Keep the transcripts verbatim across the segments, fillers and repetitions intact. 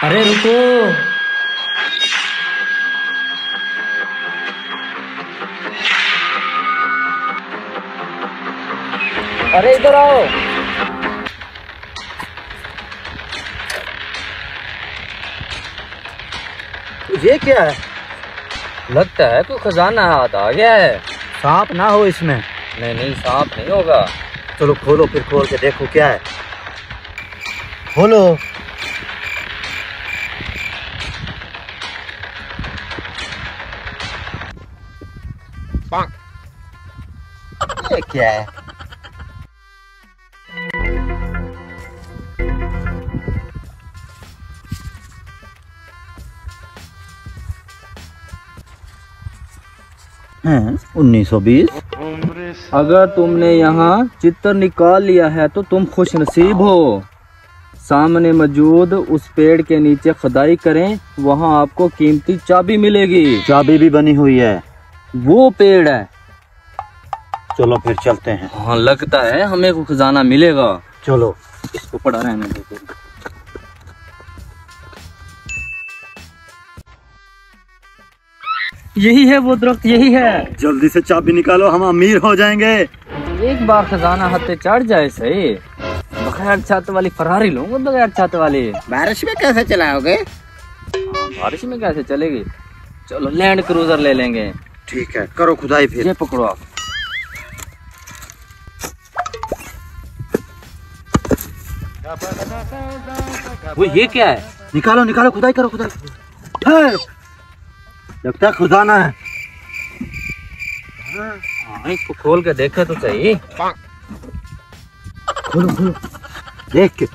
अरे रुको। अरे इधर आओ। ये क्या है? लगता है कोई खजाना हाथ आ गया है। सांप ना हो इसमें? नहीं नहीं, सांप नहीं होगा। चलो खोलो, फिर खोल के देखो क्या है। खोलो। ये क्या है? उन्नीस सौ बीस। अगर तुमने यहाँ चित्र निकाल लिया है तो तुम खुश नसीब हो। सामने मौजूद उस पेड़ के नीचे खुदाई करें, वहाँ आपको कीमती चाबी मिलेगी। चाबी भी बनी हुई है। वो पेड़ है। चलो फिर चलते हैं। हाँ, लगता है हमें को खजाना मिलेगा। चलो। इसको पढ़ा रहने दो। यही है वो दरख्त, यही है। जल्दी से चाबी निकालो, हम अमीर हो जाएंगे। एक बार खजाना हाथ पे चढ़ जाए सही। बगैर छत वाली फरारी लूंगा, बगैर छत वाली। बारिश में कैसे चलाओगे? हाँ, बारिश में कैसे चलेगी। चलो लैंड क्रूजर ले लेंगे। ठीक है, करो खुदाई फिर। ये पकड़ो आप। वो ये क्या है? निकालो निकालो, खुदाई करो, खुदाई। है, लगता है खजाना है। हाँ, इसको खोल के देखे तो सही। खोलो खोलो, देख के।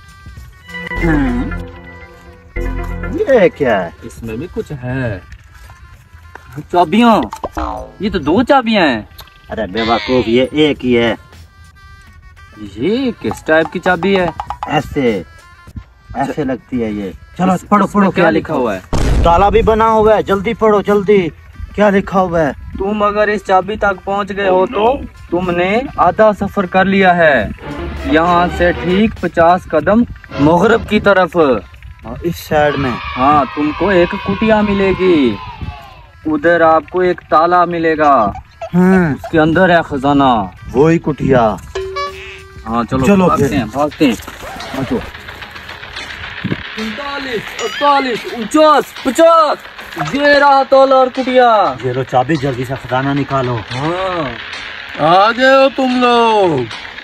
ये क्या है? इसमें भी कुछ है। चाबियां। ये तो दो चाबियां हैं। अरे बेवकूफ, ये एक ही है। ये किस टाइप की चाबी है? ऐसे ऐसे लगती है ये। चलो पढ़ो पढ़ो, क्या लिखा हुआ है? ताला भी बना हुआ है, जल्दी पढ़ो जल्दी। क्या लिखा हुआ है? तुम अगर इस चाबी तक पहुंच गए हो तो तुमने आधा सफर कर लिया है। यहाँ से ठीक पचास कदम मगरब की तरफ। इस साइड में। हाँ, तुमको एक कुटिया मिलेगी। उधर आपको एक ताला मिलेगा। हम्म, उसके अंदर है खजाना। वो ही कुटिया। हाँ चलो चलो भागते फिर। हैं भागते हैं। अच्छा, उनतालीस, अड़तालीस, उनचास, पचास। ये रहा ताला और कुटिया। ये लो चाबी, जल्दी से खजाना निकालो। हाँ, आ गए हो तुम लोग।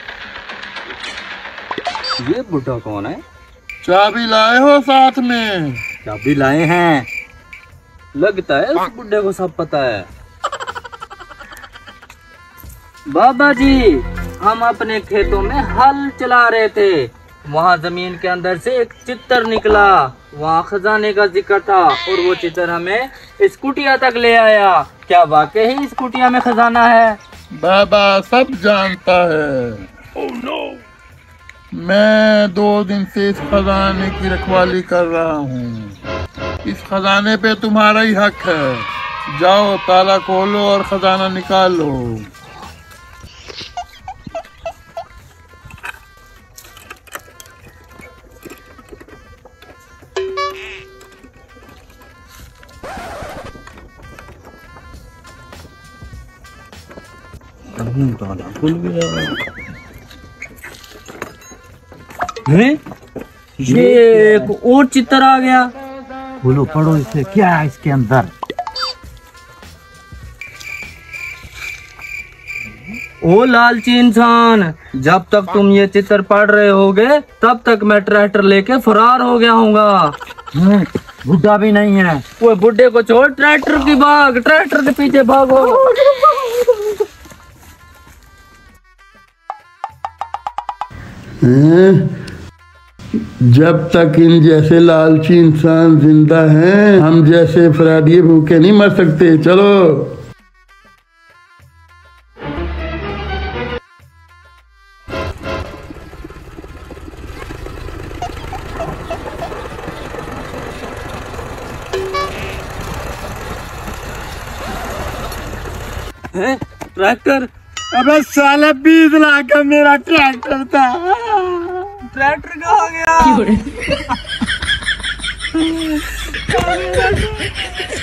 ये बुढ़ा कौन है? चाबी लाए हो साथ में? चाबी लाए हैं। लगता है उस बुढ़े को सब पता है। बाबा जी, हम अपने खेतों में हल चला रहे थे। वहाँ जमीन के अंदर से एक चित्र निकला। वहाँ खजाने का जिक्र था और वो चित्र हमें इस कुटिया तक ले आया। क्या वाकई ही इस कुटिया में खजाना है? बाबा सब जानता है। oh, no. मैं दो दिन से इस खजाने की रखवाली कर रहा हूँ। इस खजाने पे तुम्हारा ही हक है। जाओ ताला खोलो और खजाना निकालो। खुल गया। है? ये एक और चित्र आ गया। बोलो पढ़ो इसे, क्या है इसके अंदर? ओ लालची इंसान, जब तक तुम ये चित्र पढ़ रहे होगे तब तक मैं ट्रैक्टर लेके फरार हो गया हूँगा। बुढ़ा भी नहीं है। वो बुढ़े को छोड़, ट्रैक्टर की भाग, ट्रैक्टर के पीछे भागो। जब तक इन जैसे लालची इंसान जिंदा हैं, हम जैसे फराडिये भूखे नहीं मर सकते। चलो। हैं? ट्रैक्टर? अबे साला बीस लाख का मेरा ट्रैक्टर था। ट्रैक्टर कहाँ गया? पानी रखो